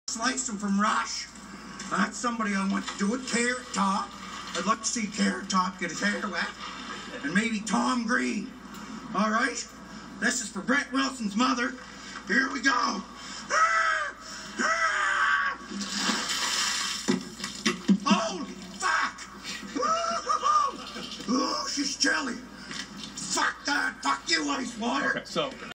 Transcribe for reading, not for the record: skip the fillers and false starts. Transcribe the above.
Lifeson from Rush. That's somebody I want to do it. Carrot Top. I'd like to see Carrot Top get his hair wet. And maybe Tom Green. All right? This is for Brett Wilson's mother. Here we go. Holy fuck! Ooh, she's jelly. Fuck that. Fuck you, ice water. Okay, so